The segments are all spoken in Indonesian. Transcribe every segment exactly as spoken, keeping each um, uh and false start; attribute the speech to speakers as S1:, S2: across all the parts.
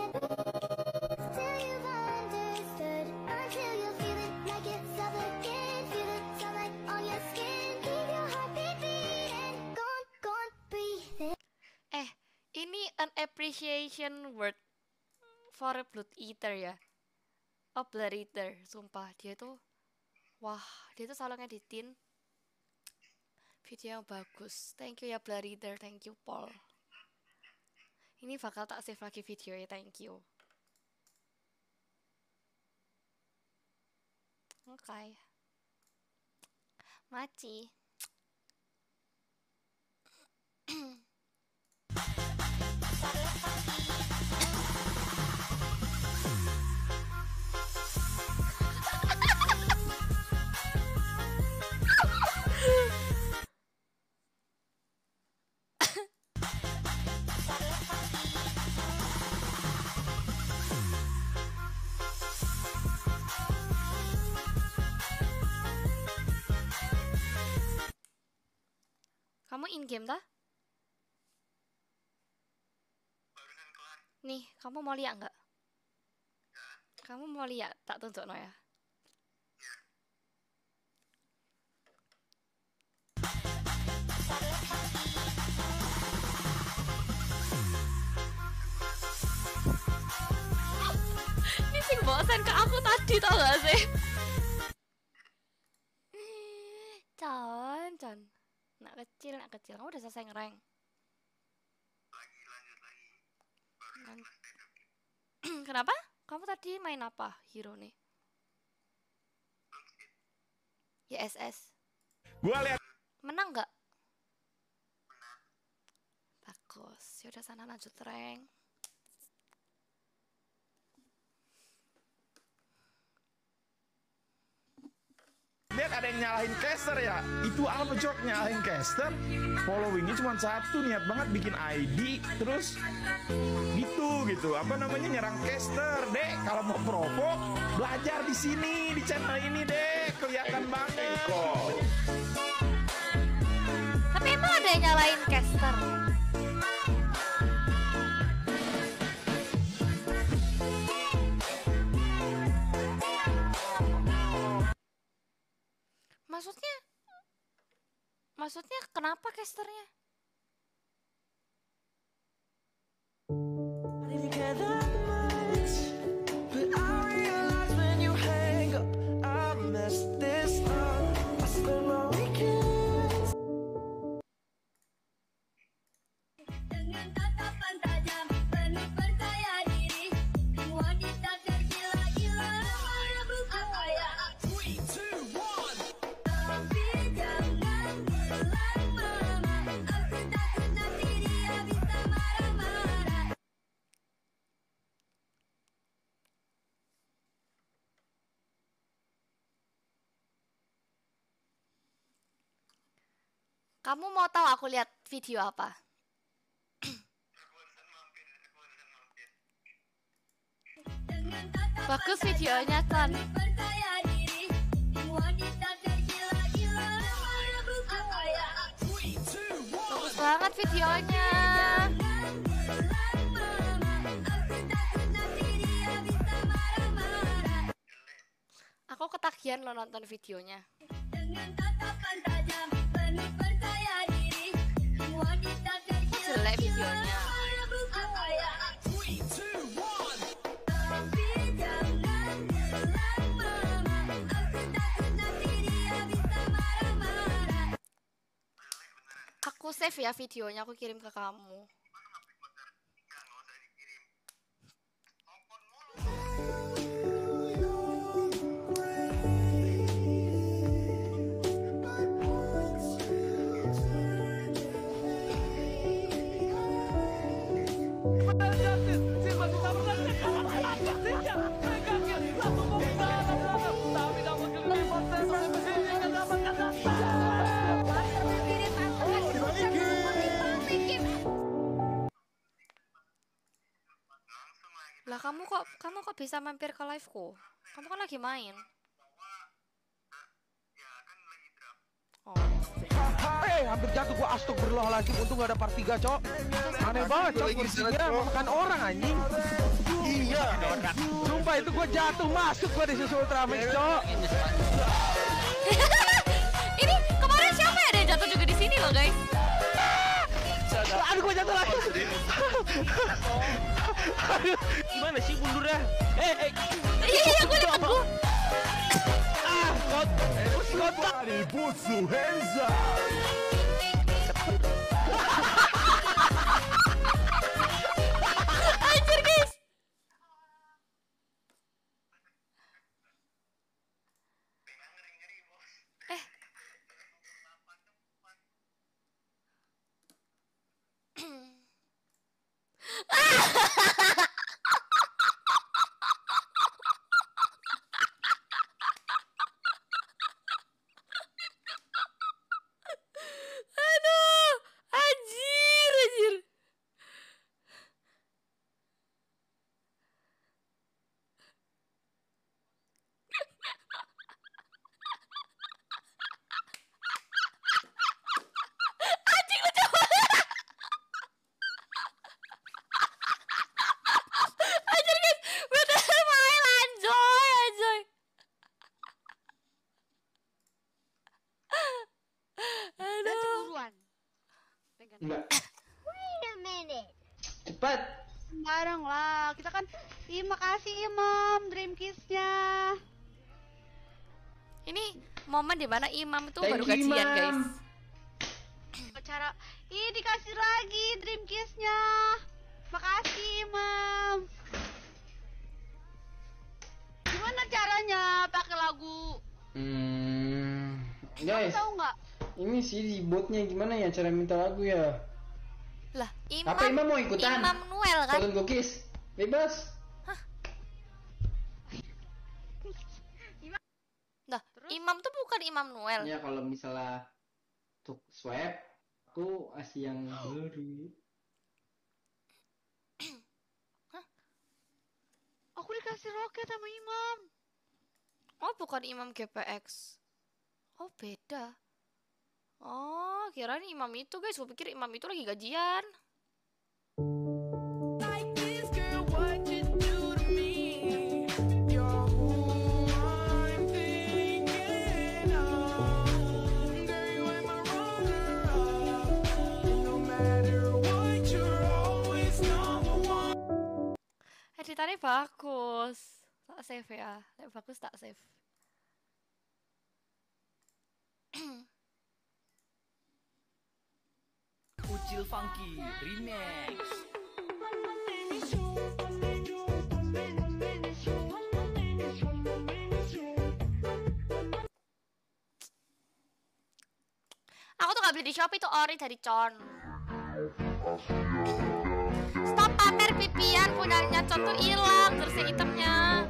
S1: Eh, ini an appreciation word for a blood eater ya. Oh, blood eater, sumpah dia tuh, wah, dia tuh selalu ngeditin video yang bagus. Thank you ya blood eater, thank you Paul. Ini bakal tak save lagi video ya, thank you. Oke, okay. Maci. Kamu in game dah? Nih, kamu mau lihat nggak? Kamu mau lihat? Tak tunjuk no ya. Ini sing bosan ke aku tadi tau gak sih? Con, con. Nak kecil, nak kecil. Kamu udah selesai ngereng?
S2: Lagi, lanjut lagi.
S1: Baru Kenapa? Kamu tadi main apa hero nih? Y S S.
S3: Gua lihat.
S1: Menang nggak? Bagus. Yaudah sana lanjut rank.
S3: Lihat ada yang nyalahin caster ya. Itu apa Jok nyalahin caster? Followingnya cuma satu, niat banget bikin I D terus gitu gitu. Apa namanya nyerang caster, Dek. Kalau mau provo belajar di sini di channel ini, Dek. Kelihatan banget.
S1: Tapi emang ada yang nyalain caster? Maksudnya, maksudnya kenapa casternya? Kamu mau tahu aku lihat video apa? Bagus videonya kan? Bagus banget videonya. Aku ketagihan lo nonton videonya. Kok jelek videonya? Aku save ya videonya, aku kirim ke kamu. Lah kamu kok kamu kok bisa mampir ke liveku? Kamu kan lagi main. Oh.
S4: Eh, hampir jatuh gua, astagfirullahaladzim. Untung gak ada part tiga, Cok. Aneh banget, Cok. Kursinya makan orang anjing. Iya. Sumpah itu gua jatuh masuk gua di susu Ultraman, Cok.
S1: Ini kemarin siapa ya ada yang jatuh juga di sini loh guys.
S4: Aduh gua jatuh lagi. Aduh, gimana sih mundurnya? Eh, eh.
S1: Iya iya gue liat gue.
S4: Ah, kot. Kotak.
S3: Butsu Henza.
S1: Anjir guys. Eh. Aduh, anjir, anjir. Anjing lucu banget. Anjir guys, bener main anjoy, anjoy. Aduh.
S5: Buruan.
S6: Enggak.
S5: Wait a minute.
S6: Cepat.
S5: Bareng lah. Kita kan Ih, makasih Imam Dream Kiss-nya.
S1: Ini momen dimana Imam itu
S6: Thank
S1: baru
S6: you,
S1: gajian
S6: Imam.
S1: guys.
S5: Acara Ih, dikasih lagi Dream Kiss-nya. Makasih Imam. Gimana caranya pakai lagu?
S6: Hmm,
S5: Kamu
S6: guys,
S5: tahu nggak?
S6: ini sih di botnya gimana ya cara minta lagu ya?
S1: Lah, Imam
S6: Apa Imam mau ikutan?
S1: Imam Noel kan?
S6: Golden Cookies, bebas.
S1: Nah, Imam tuh bukan Imam Noel.
S6: Ya kalau misalnya untuk swab, aku kasih yang baru.
S5: Aku dikasih roket sama Imam.
S1: Oh, bukan Imam G P X. Oh, beda. Oh, kirain Imam itu guys. Gue pikir Imam itu lagi gajian. Editannya bagus. Tak save ya. Lek bagus tak save.
S7: Ucil Funky Remix.
S1: Aku tuh gak beli di Shopee, itu ori dari Con. Stop pamer pipian, punyanya Con tuh hilang jersey hitamnya.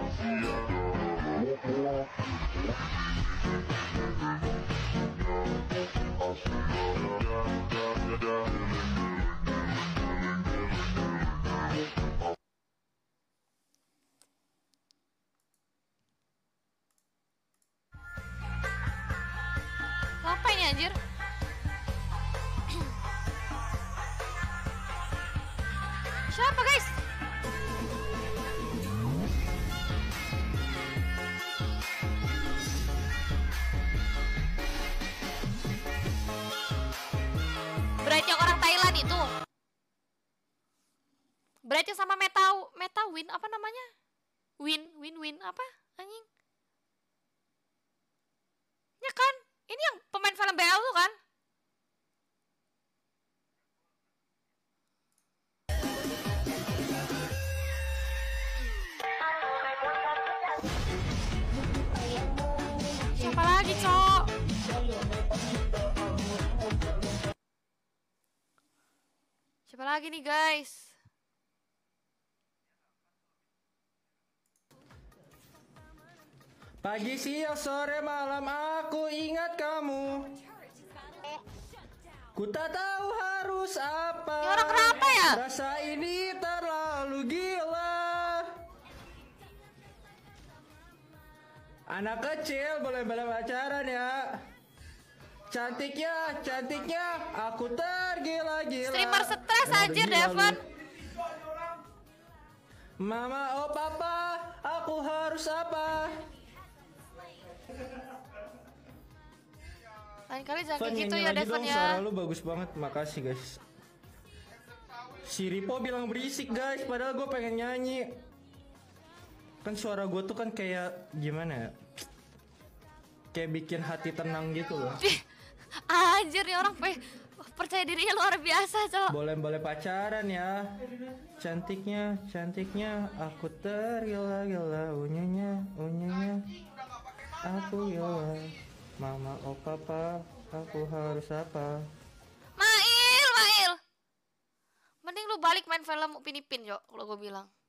S1: Apa ini anjir? Siapa guys? Bright yang orang Thailand itu. Bright yang sama Meta Meta Win apa namanya? Win Win Win apa? Anjing. Ya kan? Ini yang pemain film B L tuh kan? Siapa lagi, Cok? Siapa lagi nih, guys?
S6: Pagi, siang, sore, malam aku ingat kamu. Ku tak tahu harus apa.
S1: Ini orang kenapa ya?
S6: Rasa ini terlalu gila. Anak kecil boleh-boleh pacaran ya. Cantiknya, cantiknya, aku tergila-gila.
S1: Streamer stres
S6: Emang
S1: anjir,
S6: begila lu.
S1: Devon.
S8: Mama, oh papa, aku harus apa?
S1: Lain kali jangan
S8: Van,
S1: kayak gitu
S8: nyanyi
S1: ya
S8: lagi
S1: Devon
S8: dong,
S1: ya.
S8: suara lu bagus banget, makasih guys. Si Ripo bilang berisik guys, padahal gue pengen nyanyi. Kan suara gue tuh kan kayak gimana ya? Kayak bikin hati tenang gitu loh.
S1: Ih, anjir nih orang pe percaya dirinya luar biasa, Cok.
S8: Boleh-boleh pacaran ya. Cantiknya, cantiknya, aku tergila-gila, unyanya, unyanya. Aku gila. Mama, oh papa, aku harus apa?
S1: Mail, Mail. Mending lu balik main film Upin Ipin, Cok, kalau gue bilang.